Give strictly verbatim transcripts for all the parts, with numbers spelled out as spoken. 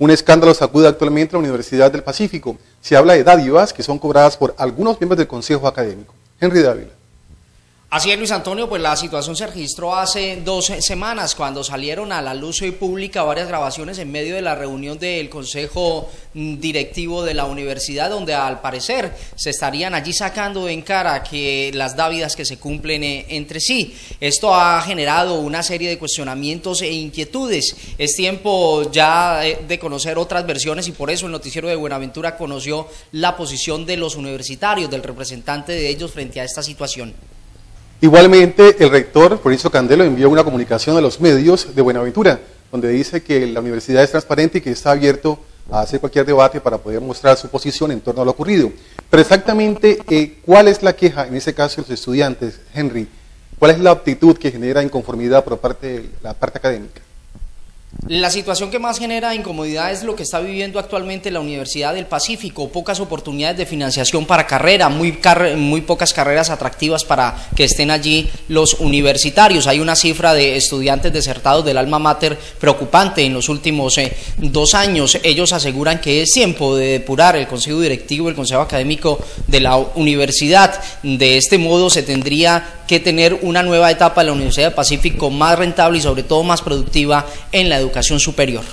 Un escándalo sacude actualmente la Universidad del Pacífico. Se habla de dádivas que son cobradas por algunos miembros del Consejo Académico. Henry Dávila. Así es, Luis Antonio, pues la situación se registró hace dos semanas cuando salieron a la luz hoy pública varias grabaciones en medio de la reunión del Consejo Directivo de la Universidad, donde al parecer se estarían allí sacando en cara que las dávidas que se cumplen eh, entre sí. Esto ha generado una serie de cuestionamientos e inquietudes. Es tiempo ya eh, de conocer otras versiones y por eso el noticiero de Buenaventura conoció la posición de los universitarios, del representante de ellos frente a esta situación. Igualmente, el rector, Florencio Candelo, envió una comunicación a los medios de Buenaventura, donde dice que la universidad es transparente y que está abierto a hacer cualquier debate para poder mostrar su posición en torno a lo ocurrido. Pero exactamente, eh, ¿cuál es la queja, en este caso de los estudiantes, Henry? ¿Cuál es la actitud que genera inconformidad por parte de la parte académica? La situación que más genera incomodidad es lo que está viviendo actualmente la Universidad del Pacífico, pocas oportunidades de financiación para carrera, muy, car muy pocas carreras atractivas para que estén allí los universitarios. Hay una cifra de estudiantes desertados del alma mater preocupante en los últimos eh, dos años. Ellos aseguran que es tiempo de depurar el Consejo Directivo, el Consejo Académico de la Universidad. De este modo se tendría que tener una nueva etapa de la Universidad del Pacífico más rentable y sobre todo más productiva en la educación superior.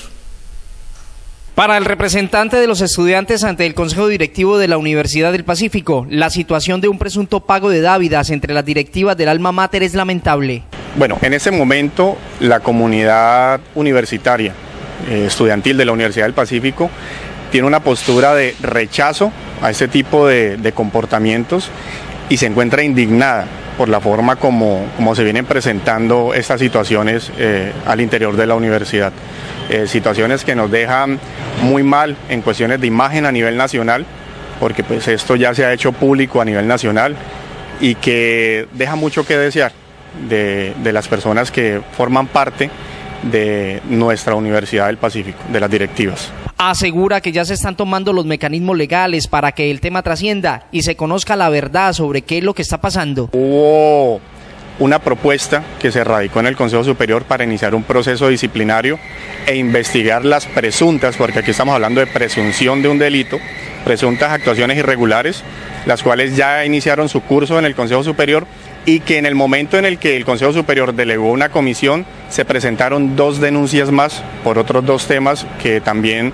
Para el representante de los estudiantes ante el Consejo Directivo de la Universidad del Pacífico, la situación de un presunto pago de dávidas entre las directivas del alma mater es lamentable. Bueno, en ese momento la comunidad universitaria, eh, estudiantil de la Universidad del Pacífico, tiene una postura de rechazo a este tipo de, de comportamientos y se encuentra indignada por la forma como, como se vienen presentando estas situaciones eh, al interior de la universidad. Eh, situaciones que nos dejan muy mal en cuestiones de imagen a nivel nacional, porque pues esto ya se ha hecho público a nivel nacional y que deja mucho que desear de, de las personas que forman parte de nuestra Universidad del Pacífico, de las directivas. Asegura que ya se están tomando los mecanismos legales para que el tema trascienda y se conozca la verdad sobre qué es lo que está pasando. Hubo una propuesta que se radicó en el Consejo Superior para iniciar un proceso disciplinario e investigar las presuntas, porque aquí estamos hablando de presunción de un delito, presuntas actuaciones irregulares, las cuales ya iniciaron su curso en el Consejo Superior y que en el momento en el que el Consejo Superior delegó una comisión se presentaron dos denuncias más por otros dos temas que también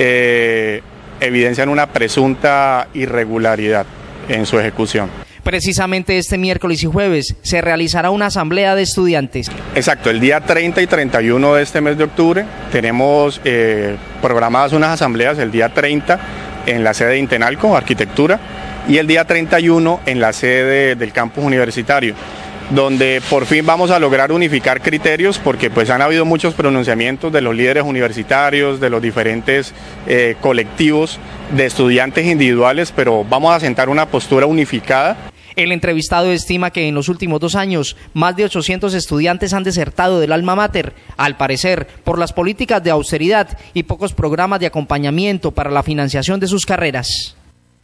eh, evidencian una presunta irregularidad en su ejecución. Precisamente este miércoles y jueves se realizará una asamblea de estudiantes. Exacto, el día treinta y treinta y uno de este mes de octubre tenemos eh, programadas unas asambleas, el día treinta en la sede de Intenalco, Arquitectura, y el día treinta y uno en la sede del campus universitario, donde por fin vamos a lograr unificar criterios, porque pues han habido muchos pronunciamientos de los líderes universitarios, de los diferentes eh, colectivos de estudiantes individuales, pero vamos a sentar una postura unificada. El entrevistado estima que en los últimos dos años más de ochocientos estudiantes han desertado del alma mater, al parecer por las políticas de austeridad y pocos programas de acompañamiento para la financiación de sus carreras.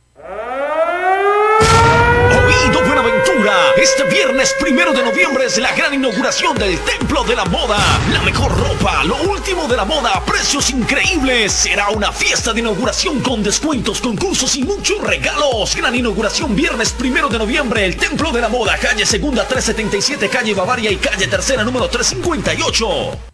Oído Buenaventura, este viernes primero de noviembre es la gran inauguración del Templo de la Moda. La mejor ropa, lo último de la moda, precios increíbles. Será una fiesta de inauguración con descuentos, concursos y muchos regalos. Gran inauguración viernes primero de noviembre, el Templo de la Moda, calle Segunda trescientos setenta y siete, calle Bavaria y calle Tercera número trescientos cincuenta y ocho.